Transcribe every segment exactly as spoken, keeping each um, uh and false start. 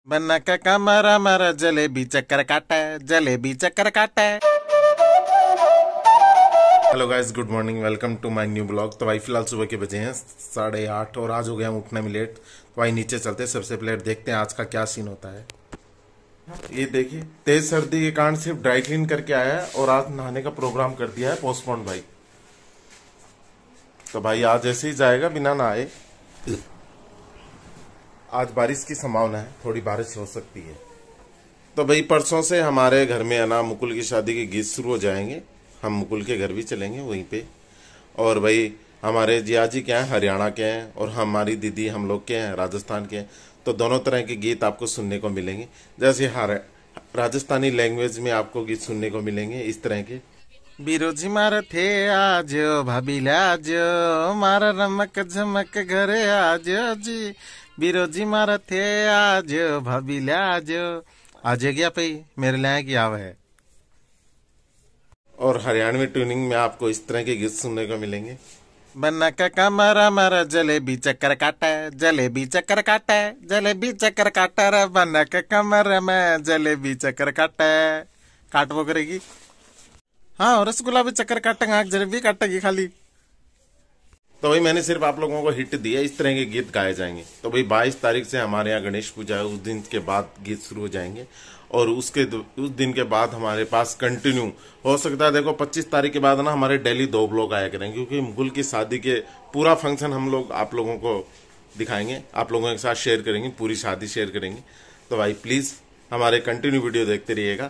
बन्ना का कमरा मरा जलेबी चक्कर काटा है, जलेबी चक्कर काटा है। Hello guys, good morning, welcome to my new blog. तो भाई फिलहाल सुबह के बजे हैं साढ़े आठ और आज हो गया हम उठने में लेट। तो भाई नीचे चलते हैं, सबसे पहले देखते हैं आज का क्या सीन होता है। ये देखिए, तेज सर्दी के कारण सिर्फ ड्राई क्लीन करके आया है और आज नहाने का प्रोग्राम कर दिया है पोस्टपोन भाई। तो भाई आज ऐसे ही जाएगा बिना नहाए। आज बारिश की संभावना है, थोड़ी बारिश हो सकती है। तो भाई परसों से हमारे घर में है ना मुकुल की शादी के गीत शुरू हो जाएंगे। हम मुकुल के घर भी चलेंगे वहीं पे। और भाई हमारे जिया जी क्या हैं, हरियाणा के हैं, और हमारी दीदी हम लोग के हैं राजस्थान के हैं। तो दोनों तरह के गीत आपको सुनने को मिलेंगे। जैसे हर राजस्थानी लैंग्वेज में आपको गीत सुनने को मिलेंगे इस तरह के। बिरोजी मार थे आज भाभी लाज, मारा रमक झमक घरे आज जी। बिरोजी मार थे आज भाभी लाज, आज गया पई मेरे लाए की आव है। और हरियाणवी ट्यूनिंग में आपको इस तरह के गीत सुनने को मिलेंगे। बन्ना का कमरा मरा जलेबी चक्कर काटा है, जलेबी चक्कर काटा है, जलेबी चक्कर काटा रे। बन्ना का कमरा में जलेबी चक्कर काटा है। काट वो करेगी, हाँ रसगुल्ला भी चक्कर काटेंगे, जलेबी काटेगी खाली। तो भाई मैंने सिर्फ आप लोगों को हिट दिया, इस तरह के गीत गाए जाएंगे। तो भाई बाईस तारीख से हमारे यहाँ गणेश पूजा है, उस दिन के बाद गीत शुरू हो जाएंगे। और उसके उस दिन के बाद हमारे पास कंटिन्यू हो सकता है, देखो पच्चीस तारीख के बाद ना हमारे डेली दो ब्लॉग आया करेंगे, क्योंकि मुकुल की शादी के पूरा फंक्शन हम लोग आप लोगों को दिखाएंगे, आप लोगों के साथ शेयर करेंगे, पूरी शादी शेयर करेंगे। तो भाई प्लीज हमारे कंटिन्यू वीडियो देखते रहिएगा।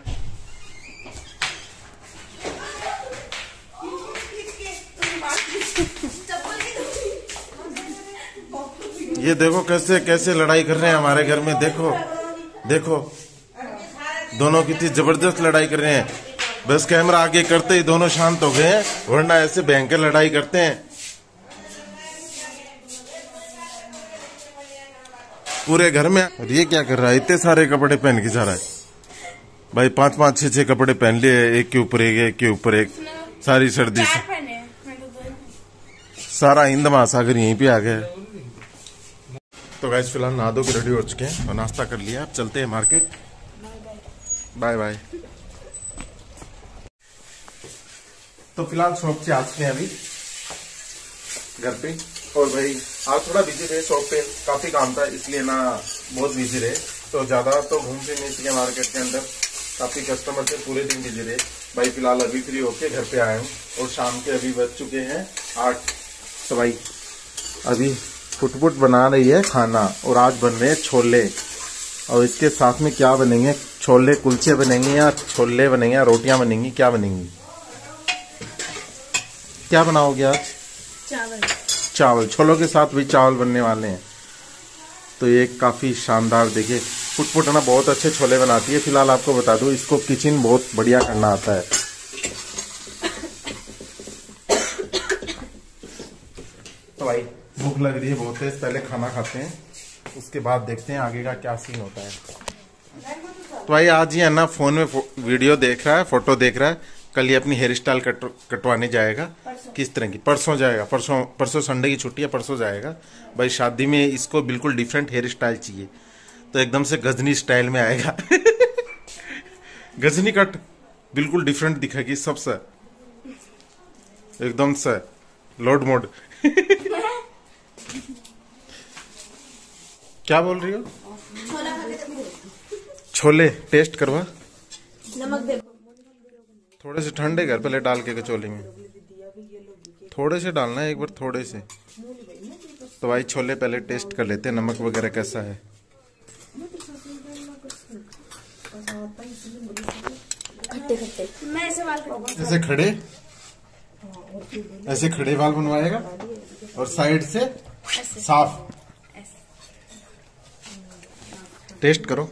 ये देखो कैसे कैसे लड़ाई कर रहे हैं हमारे घर में। देखो देखो दोनों कितनी जबरदस्त लड़ाई कर रहे हैं। बस कैमरा आगे करते ही दोनों शांत हो गए हैं, वरना ऐसे भयंकर लड़ाई करते हैं पूरे घर में। और ये क्या कर रहा है, इतने सारे कपड़े पहन के जा रहा है भाई। पांच पांच छह छह कपड़े पहन लिए, एक के ऊपर एक, एक के ऊपर एक। सारी सर्दी से सारा हिंद महासागर यहीं पे आ गया है। तो गाइस फिलहाल नहा धो के रेडी हो चुके हैं और नाश्ता कर लिया। अब चलते हैं मार्केट। Bye bye. तो फिलहाल शॉप से आ चुके हैं अभी घर पे। और भाई आज थोड़ा बिजी रहे, शॉप पे काफी काम था इसलिए ना बहुत बिजी रहे। तो ज्यादा तो घूम फिर नहीं सके मार्केट के अंदर, काफी कस्टमर थे, पूरे दिन बिजी रहे। भाई फिलहाल अभी फ्री होके घर पे आया हूँ और शाम के अभी बज चुके हैं आठ। तो भाई अभी फुटफुट बना रही है खाना और आज बन रहे हैं छोले। और इसके साथ में क्या बनेंगे, छोले कुलचे बनेंगे या छोले बनेंगे या रोटियां बनेंगी, क्या बनेंगी? क्या बनाओगे आज? चावल। चावल, छोलों के साथ भी चावल बनने वाले हैं। तो ये काफी शानदार, देखिए फुटफुट ना बहुत अच्छे छोले बनाती है। फिलहाल आपको बता दूं, इसको किचन बहुत बढ़िया करना आता है। तो भाई भूख लग रही है बहुत तेज, पहले खाना खाते हैं, उसके बाद देखते हैं आगे का क्या सीन होता है। तो भाई आज ये है ना फोन में वीडियो देख रहा है, फोटो देख रहा है। कल ये अपनी हेयर स्टाइल कट, कटवाने जाएगा। किस तरह की? परसों जाएगा, परसों परसों संडे की छुट्टी है, परसों जाएगा। भाई शादी में इसको बिल्कुल डिफरेंट हेयर स्टाइल चाहिए, तो एकदम से गजनी स्टाइल में आएगा। गजनी कट बिल्कुल डिफरेंट दिखेगी सबसे, एकदम से लोड मोड। क्या बोल रही हो? छोले टेस्ट करवा, नमक देखो। थोड़े से ठंडे घर पहले डाल के कचौली में, थोड़े से डालना है एक बार, थोड़े से। तो भाई छोले पहले टेस्ट कर लेते हैं, नमक वगैरह कैसा है। खट्टे खट्टे। मैं ऐसे बाल, ऐसे खड़े, ऐसे खड़े बाल बनवाएगा और साइड से साफ। टेस्ट करो।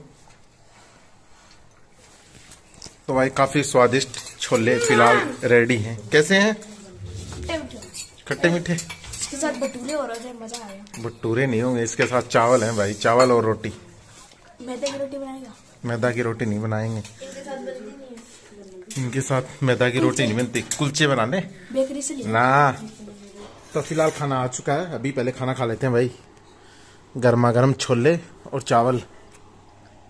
तो भाई काफी स्वादिष्ट छोले फिलहाल रेडी हैं। कैसे हैं? खट्टे मीठे। इसके साथ भटूरे और मजा आएगा। भटूरे नहीं होंगे, इसके साथ चावल हैं भाई, चावल और रोटी। मैदा की रोटी बनाएगा? मैदा की रोटी नहीं बनाएंगे, इनके साथ बनती नहीं है। इनके साथ मैदा की रोटी नहीं बनती, कुलचे बना ले बेकरी से ना। तो फिलहाल खाना आ चुका है, अभी पहले खाना खा लेते हैं भाई। गर्मा गर्म छोले और चावल।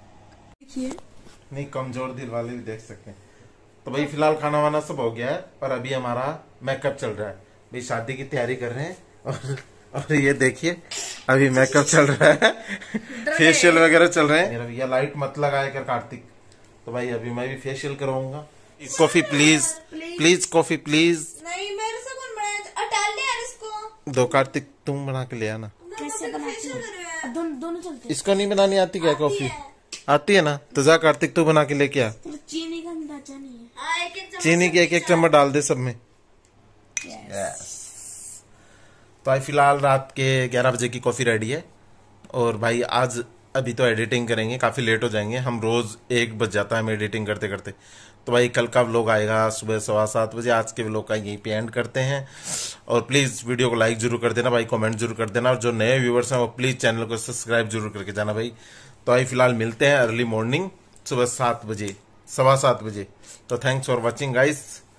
देखिए। नहीं, कमजोर दिल वाले भी देख सकते हैं। तो भाई फिलहाल खाना वाना सब हो गया है और अभी हमारा मेकअप चल रहा है। भाई शादी की तैयारी कर रहे हैं और और ये देखिए अभी मेकअप चल रहा है, फेशियल वगैरह चल रहे हैं। मेरा भैया लाइट मत लगाया कर कार्तिक। तो भाई अभी मैं भी फेशियल करवाऊंगा। Coffee please, please coffee please. नहीं, मेरे से कौन बनाया? डाल दे यार इसको। दो कार्तिक तुम बना के ले आना। कैसे बनाते हैं? दोनों दोनों चलते हैं। इसको नहीं बनानी आती क्या कॉफी? आती है ना, तो जा कार्तिक तू बना के लेके आ। तो चीनी का अंदाजा नहीं है। हाँ, एक एक चीनी की एक एक चम्मच डाल दे सब में। yes. तो भाई फिलहाल रात के ग्यारह बजे की कॉफी रेडी है और भाई आज अभी तो एडिटिंग करेंगे, काफी लेट हो जाएंगे। हम रोज एक बज जाता है हमें एडिटिंग करते करते। तो भाई कल का व्लॉग आएगा सुबह सवा सात बजे। आज के व्लॉग का यहीं पे एंड करते हैं और प्लीज वीडियो को लाइक जरूर कर देना भाई, कमेंट जरूर कर देना और जो नए व्यूवर्स हैं वो प्लीज चैनल को सब्सक्राइब जरूर करके जाना भाई। तो भाई फिलहाल मिलते हैं अर्ली मॉर्निंग सुबह सात बजे, सवा सात बजे। तो थैंक्स फॉर वॉचिंग गाइस।